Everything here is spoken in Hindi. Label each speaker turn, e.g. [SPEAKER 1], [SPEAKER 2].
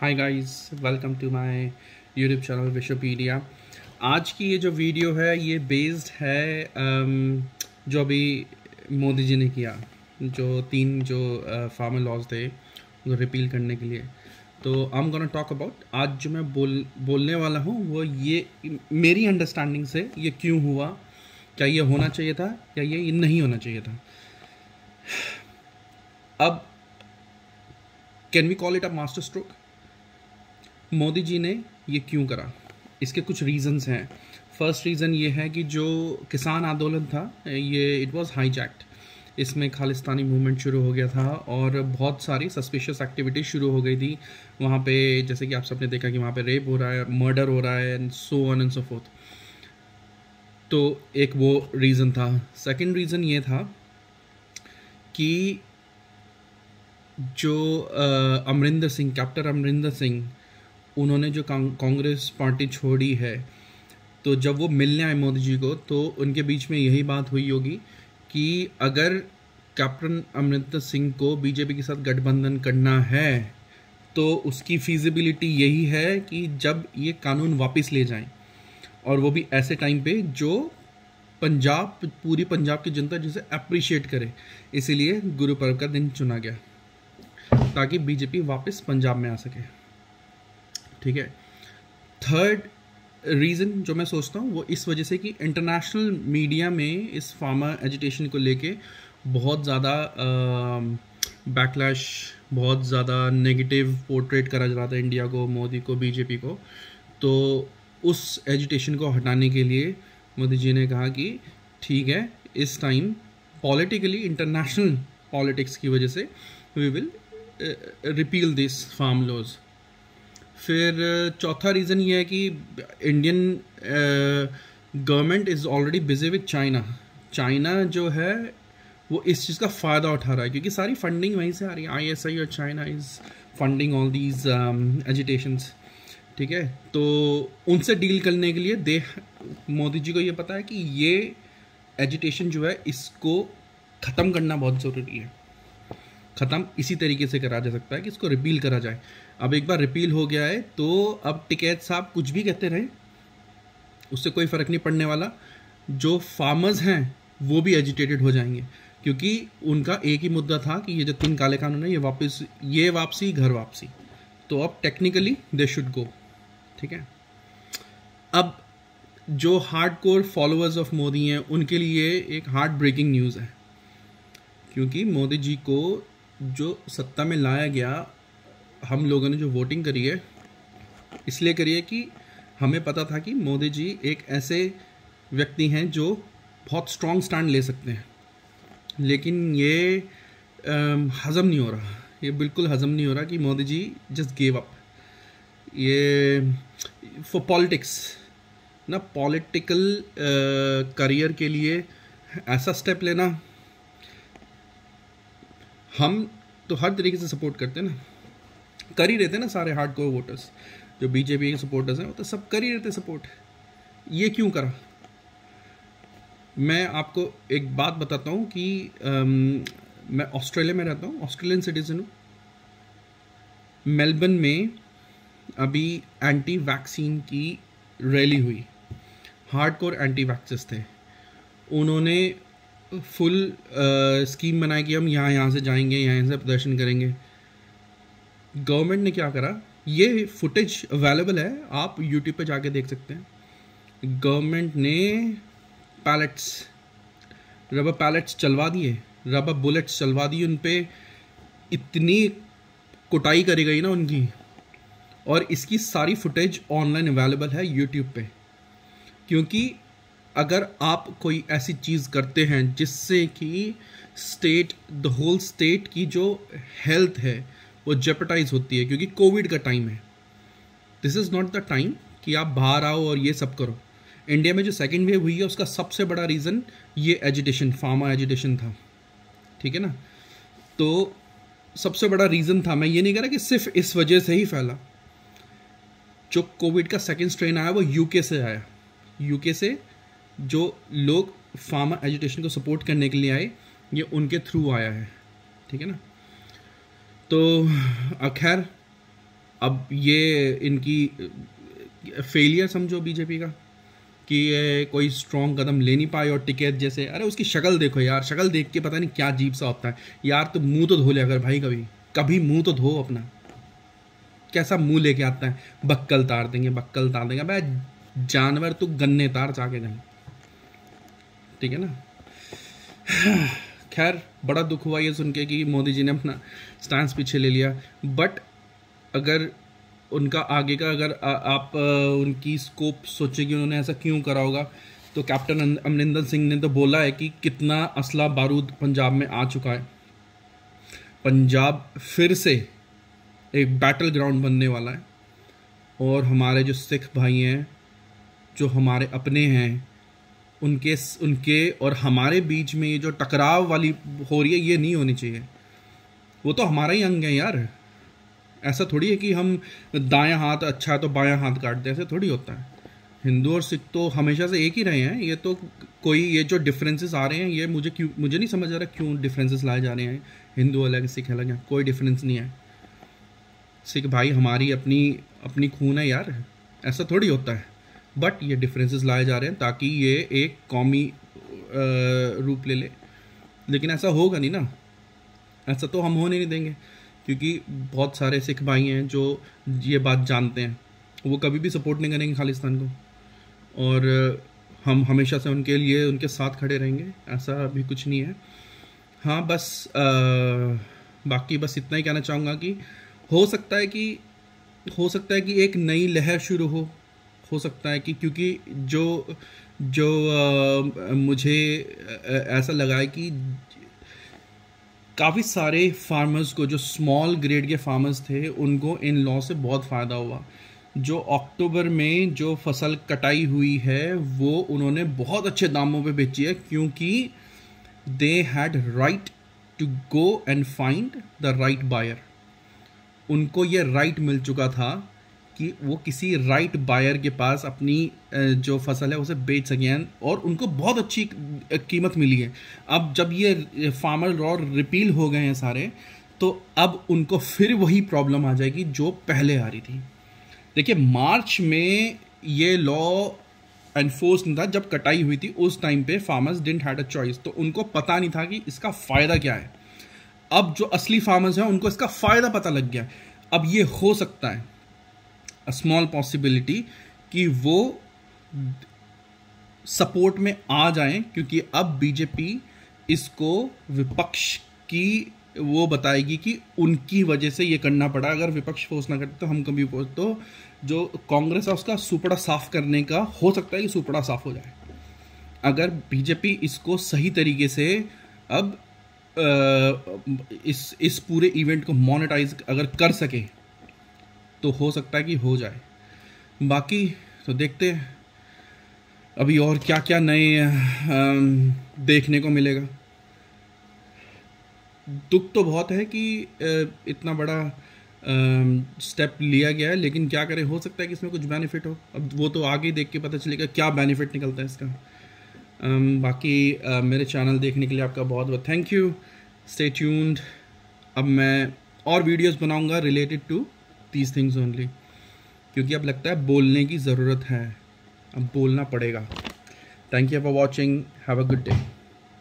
[SPEAKER 1] Hi guys, welcome to my YouTube channel Vishwapedia. आज की ये जो वीडियो है ये बेस्ड है जो अभी मोदी जी ने किया, जो तीन फार्मर लॉज थे उनको रिपील करने के लिए। तो I am gonna talk about, आज जो मैं बोलने वाला हूँ वो ये मेरी अंडरस्टैंडिंग से ये क्यों हुआ, क्या ये होना चाहिए था या ये नहीं होना चाहिए था। अब can we call it a masterstroke? Modi ji ने ये क्यों करा, इसके कुछ रीज़न्स हैं। फर्स्ट रीज़न ये है कि जो किसान आंदोलन था ये इट वाज हाईजैक्ड, इसमें खालिस्तानी मूवमेंट शुरू हो गया था और बहुत सारी सस्पिशियस एक्टिविटीज़ शुरू हो गई थी वहाँ पे। जैसे कि आप सबने देखा कि वहाँ पे रेप हो रहा है, मर्डर हो रहा है and so on and so forth. तो एक वो रीज़न था। सेकंड रीज़न ये था कि जो अमरिंदर सिंह, कैप्टन अमरिंदर सिंह, उन्होंने जो कांग्रेस पार्टी छोड़ी है, तो जब वो मिलने आए मोदी जी को तो उनके बीच में यही बात हुई होगी कि अगर कैप्टन अमरिंदर सिंह को बीजेपी के साथ गठबंधन करना है तो उसकी फिजिबिलिटी यही है कि जब ये कानून वापस ले जाएं, और वो भी ऐसे टाइम पे जो पूरी पंजाब की जनता जिसे अप्रिशिएट करे। इसीलिए गुरु पर्व का दिन चुना गया ताकि बीजेपी वापस पंजाब में आ सके। ठीक है। थर्ड रीज़न जो मैं सोचता हूँ वो इस वजह से कि इंटरनेशनल मीडिया में इस फार्मर एजिटेशन को लेके बहुत ज़्यादा बैकलैश, बहुत ज़्यादा नेगेटिव पोर्ट्रेट करा जा रहा था इंडिया को, मोदी को, बीजेपी को। तो उस एजिटेशन को हटाने के लिए मोदी जी ने कहा कि ठीक है, इस टाइम पॉलिटिकली, इंटरनेशनल पॉलिटिक्स की वजह से we will repeal this farm laws. फिर चौथा रीज़न ये है कि Indian government is already busy with China. China जो है वो इस चीज़ का फ़ायदा उठा रहा है क्योंकि सारी फंडिंग वहीं से आ रही है। ISI और China is funding all these agitations. ठीक है। तो उनसे डील करने के लिए मोदी जी को ये पता है कि ये एजिटेशन जो है इसको ख़त्म करना बहुत ज़रूरी है। ख़त्म इसी तरीके से करा जा सकता है कि इसको रिपील करा जाए। अब एक बार रिपील हो गया है तो अब टिकैत साहब कुछ भी कहते रहे, उससे कोई फ़र्क नहीं पड़ने वाला। जो फार्मर्स हैं वो भी एजिटेटेड हो जाएंगे क्योंकि उनका एक ही मुद्दा था कि ये जो 3 काले कानून है ये वापसी, घर वापसी। तो अब टेक्निकली दे शुड गो। ठीक है। अब जो हार्डकोर फॉलोअर्स ऑफ मोदी हैं उनके लिए एक हार्ट ब्रेकिंग न्यूज़ है क्योंकि मोदी जी को जो सत्ता में लाया गया, हम लोगों ने जो वोटिंग करी है इसलिए करी है कि हमें पता था कि मोदी जी एक ऐसे व्यक्ति हैं जो बहुत स्ट्रॉन्ग स्टैंड ले सकते हैं। लेकिन ये हज़म नहीं हो रहा, ये बिल्कुल हज़म नहीं हो रहा कि Modi ji just give up. ये फॉर पॉलिटिक्स ना, पॉलिटिकल करियर के लिए ऐसा स्टेप लेना, हम तो हर तरीके से सपोर्ट करते हैं ना, कर ही रहते हैं ना। सारे हार्डकोर वोटर्स जो बीजेपी के सपोर्टर्स हैं वो तो सब कर ही रहते सपोर्ट। ये क्यों करा? मैं आपको एक बात बताता हूँ कि मैं ऑस्ट्रेलिया में रहता हूँ, ऑस्ट्रेलियन सिटीजन हूँ। मेलबर्न में अभी एंटी वैक्सीन की रैली हुई, हार्डकोर एंटी वैक्सर्स थे। उन्होंने फुल स्कीम बनाई कि हम यहाँ से जाएंगे, यहाँ से प्रदर्शन करेंगे। गवर्नमेंट ने क्या करा, ये फुटेज अवेलेबल है, आप यूट्यूब पे जाके देख सकते हैं। गवर्नमेंट ने रबर पैलेट्स चलवा दिए, रबर बुलेट्स चलवा दिए, उन पे इतनी कुटाई करी गई ना उनकी, और इसकी सारी फुटेज ऑनलाइन अवेलेबल है यूट्यूब पे। क्योंकि अगर आप कोई ऐसी चीज़ करते हैं जिससे कि द होल स्टेट की जो हेल्थ है वो जेपटाइज होती है, क्योंकि कोविड का टाइम है, this is not the time कि आप बाहर आओ और ये सब करो। इंडिया में जो सेकेंड वेव हुई है उसका सबसे बड़ा रीज़न ये एजिटेशन, फार्मर एजिटेशन था। ठीक है ना। तो सबसे बड़ा रीज़न था। मैं ये नहीं कह रहा कि सिर्फ इस वजह से ही फैला। जो कोविड का सेकेंड स्ट्रेन आया वो यूके से आया। यूके से जो लोग फार्मर एजिटेशन को सपोर्ट करने के लिए आए, ये उनके थ्रू आया है। ठीक है ना। तो खैर अब ये इनकी फेलियर समझो बीजेपी का कि ये कोई स्ट्रॉन्ग कदम ले नहीं पाए और टिकैत जैसे, अरे उसकी शक्ल देखो यार, शक्ल देख के पता नहीं क्या अजीब सा होता है यार। तो मुंह तो धो लिया अगर भाई, कभी कभी मुंह तो धो अपना। कैसा मुंह लेके आता है, बक्कल तार देंगे, बक्कल तार देंगे। भाई जानवर तो गन्ने तार जाके गए, ठीक है ना। खैर बड़ा दुख हुआ ये सुन के कि मोदी जी ने अपना स्टैंड पीछे ले लिया। बट अगर उनका आगे का अगर आप उनकी स्कोप सोचें कि उन्होंने ऐसा क्यों करा होगा, तो कैप्टन अमरिंदर सिंह ने तो बोला है कि कितना असला बारूद पंजाब में आ चुका है। पंजाब फिर से एक बैटल ग्राउंड बनने वाला है और हमारे जो सिख भाई हैं, जो हमारे अपने हैं, उनके और हमारे बीच में ये जो टकराव वाली हो रही है, ये नहीं होनी चाहिए। वो तो हमारा ही अंग है यार। ऐसा थोड़ी है कि हम दायां हाथ अच्छा है तो बायां हाथ काट दें, ऐसे थोड़ी होता है। हिंदू और सिख तो हमेशा से एक ही रहे हैं। ये तो कोई ये जो डिफरेंसेस आ रहे हैं, ये मुझे नहीं समझ आ रहा क्यों डिफरेंसेस लाए जा रहे हैं। हिंदू अलग सिख अलग है, कोई डिफरेंस नहीं है। सिख भाई हमारी अपनी खून है यार, ऐसा थोड़ी होता है। बट ये डिफरेंसेस लाए जा रहे हैं ताकि ये एक कौमी रूप ले ले, लेकिन ऐसा होगा नहीं ना। ऐसा तो हम होने नहीं देंगे, क्योंकि बहुत सारे सिख भाई हैं जो ये बात जानते हैं, वो कभी भी सपोर्ट नहीं करेंगे खालिस्तान को, और हम हमेशा से उनके लिए उनके साथ खड़े रहेंगे। ऐसा भी कुछ नहीं है। हाँ बस बाकी बस इतना ही कहना चाहूँगा कि हो सकता है कि एक नई लहर शुरू हो सकता है कि, क्योंकि जो मुझे ऐसा लगा है कि काफ़ी सारे फार्मर्स को, जो स्मॉल ग्रेड के फार्मर्स थे, उनको इन लॉ से बहुत फ़ायदा हुआ। जो अक्टूबर में जो फसल कटाई हुई है वो उन्होंने बहुत अच्छे दामों पे बेची है, क्योंकि they had right to go and find the right buyer. उनको ये राइट मिल चुका था कि वो किसी राइट बायर के पास अपनी जो फसल है उसे बेच सकें, और उनको बहुत अच्छी कीमत मिली है। अब जब ये फार्मर लॉ रिपील हो गए हैं सारे, तो अब उनको फिर वही प्रॉब्लम आ जाएगी जो पहले आ रही थी। देखिए मार्च में ये लॉ एनफोर्स नहीं था, जब कटाई हुई थी उस टाइम पे farmers didn't had a choice, तो उनको पता नहीं था कि इसका फ़ायदा क्या है। अब जो असली फार्मर्स हैं उनको इसका फ़ायदा पता लग गया। अब ये हो सकता है अ स्मॉल पॉसिबिलिटी कि वो सपोर्ट में आ जाएं, क्योंकि अब बीजेपी इसको विपक्ष की वो बताएगी कि उनकी वजह से ये करना पड़ा। अगर विपक्ष फोर्स ना करते तो हम कभी तो जो कांग्रेस है उसका सुपड़ा साफ करने का हो सकता है कि सुपड़ा साफ हो जाए, अगर बीजेपी इसको सही तरीके से अब इस पूरे इवेंट को मोनेटाइज अगर कर सके तो हो सकता है कि हो जाए। बाकी तो देखते हैं अभी और क्या क्या नए देखने को मिलेगा। दुख तो बहुत है कि इतना बड़ा स्टेप लिया गया है, लेकिन क्या करें, हो सकता है कि इसमें कुछ बेनिफिट हो। अब वो तो आगे देख के पता चलेगा क्या बेनिफिट निकलता है इसका। बाकी मेरे चैनल देखने के लिए आपका बहुत बहुत थैंक यू। Stay tuned. अब मैं और वीडियोस बनाऊंगा related to these things only, क्योंकि अब लगता है बोलने की ज़रूरत है, अब बोलना पड़ेगा। Thank you for watching. Have a good day.